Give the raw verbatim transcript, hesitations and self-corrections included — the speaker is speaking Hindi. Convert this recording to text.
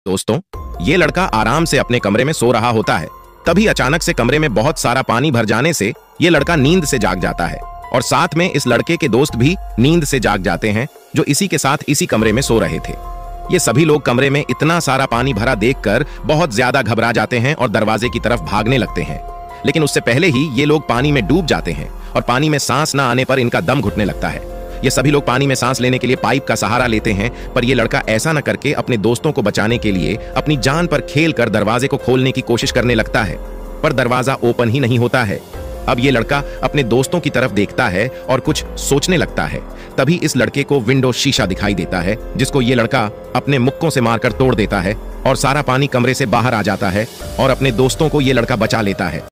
दोस्तों, ये लड़का आराम से अपने कमरे में सो रहा होता है। तभी अचानक से कमरे में बहुत सारा पानी भर जाने से ये लड़का नींद से जाग जाता है और साथ में इस लड़के के दोस्त भी नींद से जाग जाते हैं जो इसी के साथ इसी कमरे में सो रहे थे। ये सभी लोग कमरे में इतना सारा पानी भरा देखकर बहुत ज्यादा घबरा जाते हैं और दरवाजे की तरफ भागने लगते हैं। लेकिन उससे पहले ही ये लोग पानी में डूब जाते हैं और पानी में सांस न आने पर इनका दम घुटने लगता है। ये सभी लोग पानी में सांस लेने के लिए पाइप का सहारा लेते हैं, पर ये लड़का ऐसा न करके अपने दोस्तों को बचाने के लिए अपनी जान पर खेलकर दरवाजे को खोलने की कोशिश करने लगता है, पर दरवाजा ओपन ही नहीं होता है। अब ये लड़का अपने दोस्तों की तरफ देखता है और कुछ सोचने लगता है। तभी इस लड़के को विंडो शीशा दिखाई देता है, जिसको ये लड़का अपने मुक्कों से मारकर तोड़ देता है और सारा पानी कमरे से बाहर आ जाता है और अपने दोस्तों को ये लड़का बचा लेता है।